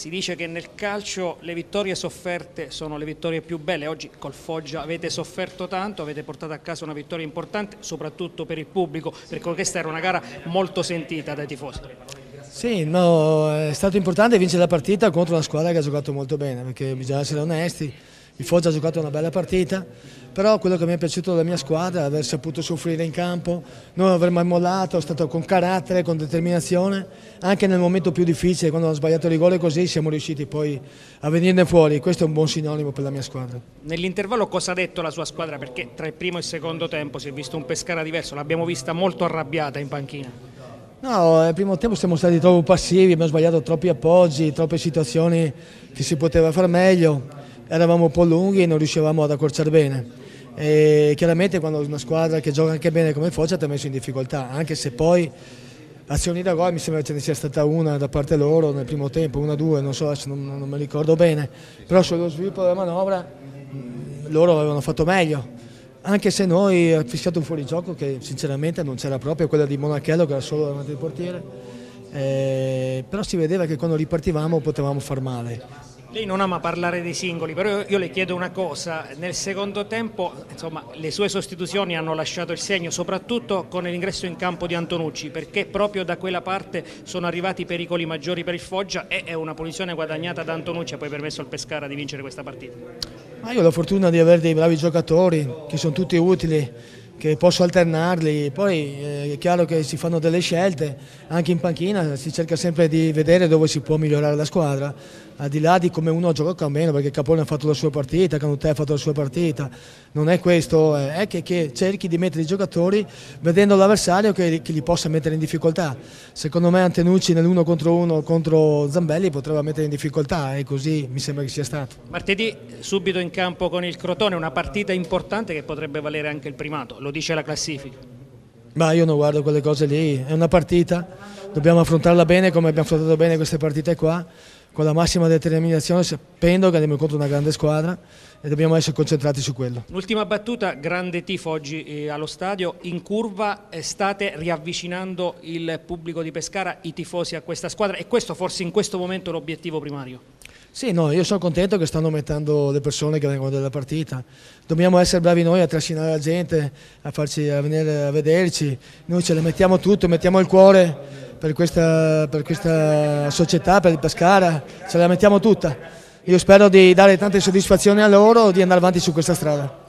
Si dice che nel calcio le vittorie sofferte sono le vittorie più belle. Oggi col Foggia avete sofferto tanto, avete portato a casa una vittoria importante, soprattutto per il pubblico, perché questa era una gara molto sentita dai tifosi. Sì, no, è stato importante vincere la partita contro una squadra che ha giocato molto bene, perché bisogna essere onesti. Il Foggia ha giocato una bella partita, però quello che mi è piaciuto della mia squadra è aver saputo soffrire in campo, non aver mai mollato, è stato con carattere, con determinazione, anche nel momento più difficile, quando hanno sbagliato il rigore così siamo riusciti poi a venirne fuori, questo è un buon sinonimo per la mia squadra. Nell'intervallo cosa ha detto la sua squadra? Perché tra il primo e il secondo tempo si è visto un Pescara diverso, l'abbiamo vista molto arrabbiata in panchina. No, nel primo tempo siamo stati troppo passivi, abbiamo sbagliato troppi appoggi, troppe situazioni che si poteva far meglio. Eravamo un po' lunghi e non riuscivamo ad accorciare bene. E chiaramente quando una squadra che gioca anche bene come il Foggia ti ha messo in difficoltà, anche se poi azioni da gol mi sembra che ce ne sia stata una da parte loro nel primo tempo, una o due, non so, non me ricordo bene, però sullo sviluppo della manovra loro avevano fatto meglio, anche se noi abbiamo fischiato un fuorigioco che sinceramente non c'era proprio, quella di Monachello che era solo davanti al portiere, però si vedeva che quando ripartivamo potevamo far male. Lei non ama parlare dei singoli, però io le chiedo una cosa, nel secondo tempo insomma, le sue sostituzioni hanno lasciato il segno, soprattutto con l'ingresso in campo di Antonucci, perché proprio da quella parte sono arrivati i pericoli maggiori per il Foggia e è una punizione guadagnata da Antonucci ha poi permesso al Pescara di vincere questa partita. Ma io ho la fortuna di avere dei bravi giocatori che sono tutti utili, che posso alternarli, poi è chiaro che si fanno delle scelte, anche in panchina si cerca sempre di vedere dove si può migliorare la squadra, al di là di come uno gioca o meno, perché Capone ha fatto la sua partita, Canutè ha fatto la sua partita, non è questo, è che cerchi di mettere i giocatori vedendo l'avversario che li possa mettere in difficoltà. Secondo me Antenucci nell'1 contro 1 contro Zambelli potrebbe mettere in difficoltà e così mi sembra che sia stato. Martedì subito in campo con il Crotone, una partita importante che potrebbe valere anche il primato, lo dice la classifica. Ma io non guardo quelle cose lì, è una partita, dobbiamo affrontarla bene come abbiamo affrontato bene queste partite qua, con la massima determinazione, sapendo che andiamo incontro a una grande squadra e dobbiamo essere concentrati su quello. L'ultima battuta, grande tifo oggi allo stadio, in curva state riavvicinando il pubblico di Pescara, i tifosi a questa squadra e questo forse in questo momento è l'obiettivo primario. Sì, no, io sono contento che stanno mettendo le persone che vengono dalla partita. Dobbiamo essere bravi noi a trascinare la gente, a farci a venire a vederci. Noi ce le mettiamo tutto, mettiamo il cuore per questa società, per il Pescara, ce la mettiamo tutta. Io spero di dare tante soddisfazioni a loro, di andare avanti su questa strada.